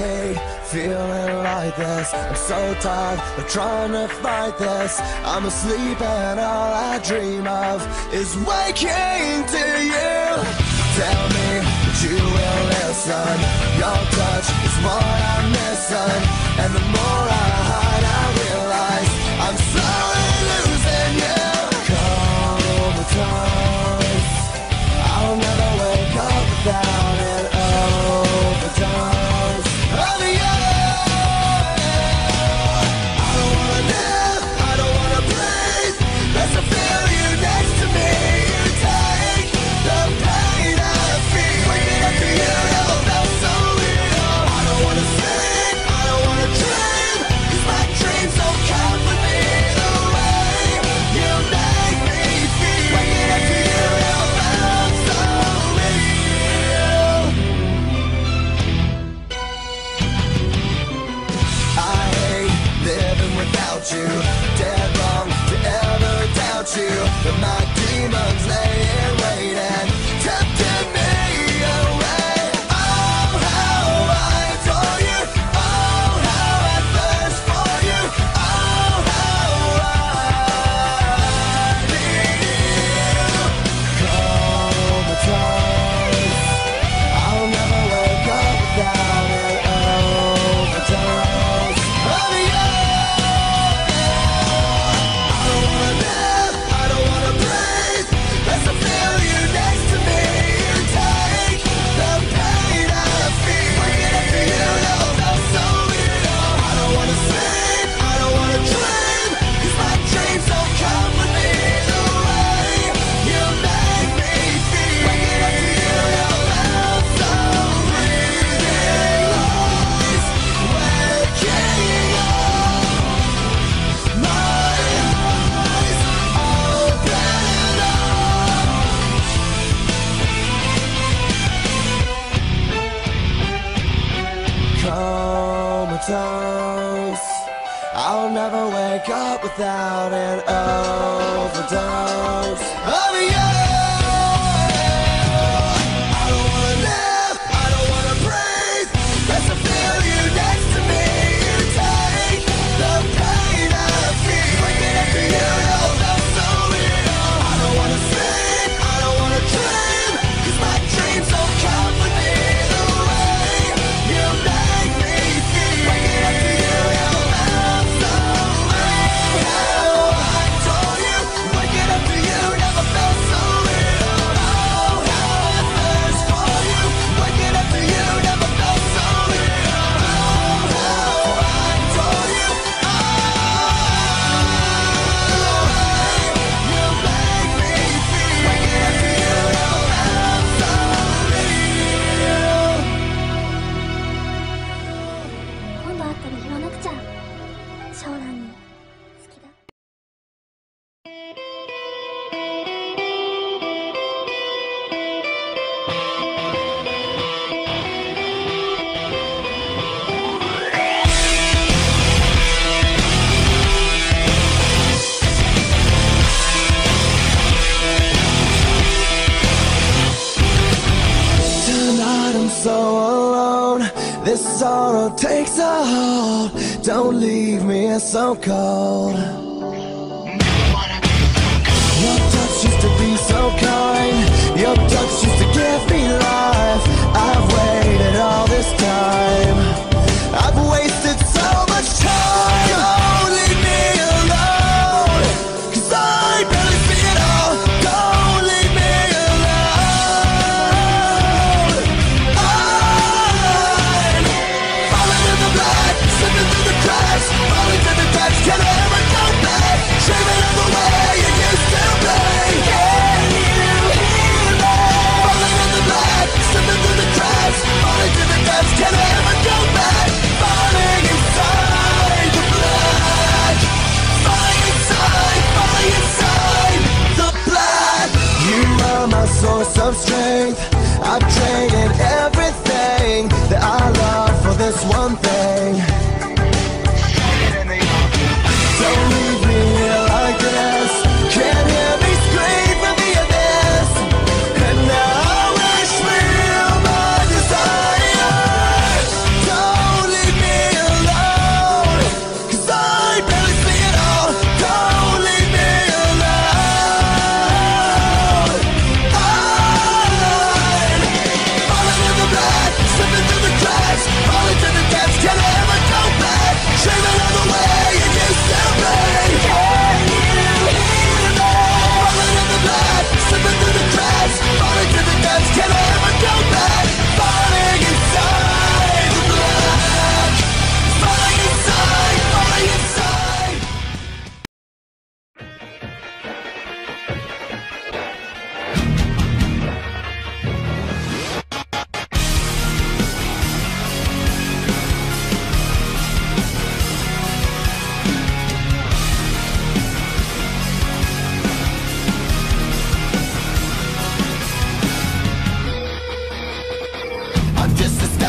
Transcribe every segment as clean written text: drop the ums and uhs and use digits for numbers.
hate feeling like this. I'm so tired of trying to fight this. I'm asleep and all I dream of is waking to you. Tell me that you will listen. Your touch is what I'm missing, and the more I hide, I realize I'm slowly losing you. Comatose, I'll never wake up without an overdose of you. I don't wanna live, I don't wanna breathe. There's a feel you next to me. You take the pain I feel. Waking up to you never felt so real. I don't wanna sleep, I don't wanna dream, 'cause my dreams don't comfort me the way you make me feel. Waking up to you never felt so real. I hate living without you. Dead wrong to ever doubt you. But my demons lay in wait and tempting me away. Oh, how I adore you. Oh, how I thirst for you. Oh, how I need you. Comatose, I'll never wake up without an overdose of you. I don't wanna live, I don't wanna breathe. There's a feel you next to me. You take the pain I feel. Waking up to you never felt so real. I don't wanna sleep, I don't wanna dream, 'cause my dreams don't comfort me the way you make me feel. Waking up to you never felt so real. Waking up, my eyes open up. Comatose, I'll never wake up without an overdose of you. I don't wanna live, I don't wanna breathe. There's a feel you next to me. You take the pain I feel. Waking up to you never felt so real. I don't wanna sleep, I don't wanna dream, 'cause my dreams don't comfort me the way you make me feel. Waking up to you never felt so real. I adore you. Waking up to you never felt so real. Oh, how I thirst for you. Waking up to you never felt so real. Oh, how I adore you. You make me feel. Waking up to you never felt so real. 今度会ったら言わなくちゃ。将来に好きだ。Tonight I'm so alone. This sorrow takes a hold. Don't leave me here so cold. Your touch used to be so kind. Your touch used to give me life. I've waited all this time. I've wasted so much time. Don't leave me alone, 'cause I barely see it all. Don't leave me alone. I'm falling in the black, slipping through the cracks, falling to the depths. Can I ever go back? Dreaming of the way you used to play. Can you hear me? Falling in the black, slipping through the cracks, falling to the depths. Can I ever go back? Falling inside the black, falling inside the black. You are my source of strength. I've traded everything that I love for this one thing. Don't leave me here like this. Can't hear me scream from the abyss. And now I wish me all my desires. Don't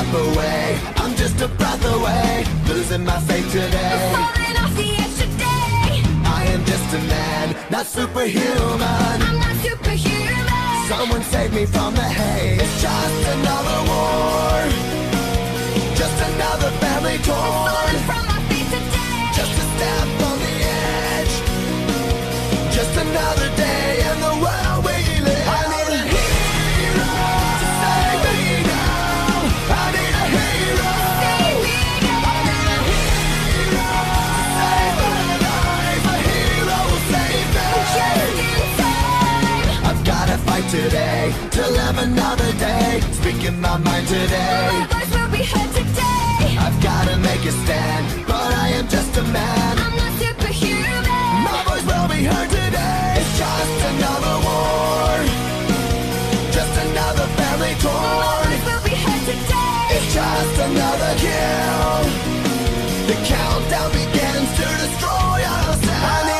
step away, I'm just a breath away, losing my faith today. Falling off the edge today. I am just a man, not superhuman. I'm not superhuman. Someone save me from the hate. It's just another war, just another family torn. Falling from my feet today. Just a step on the edge, just another day in the world we live. I need a hero to save me now. I need a hero. Save me now. I need a hero to save my life. A hero will save me. Just in time. I've gotta fight today to live another day. Speaking my mind today. My voice will be heard today. I've gotta make a stand, but I am just a man. I'm not superhuman. My voice will be heard today. It's just another war, just another family My torn. voice will be heard today. It's just another kill. The countdown begins to destroy us.